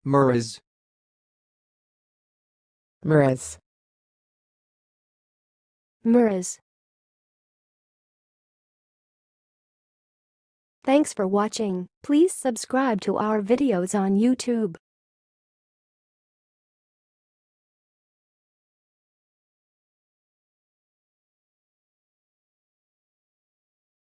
MURRAS. MURRAS. MURRAS. Thanks for watching. Please subscribe to our videos on YouTube.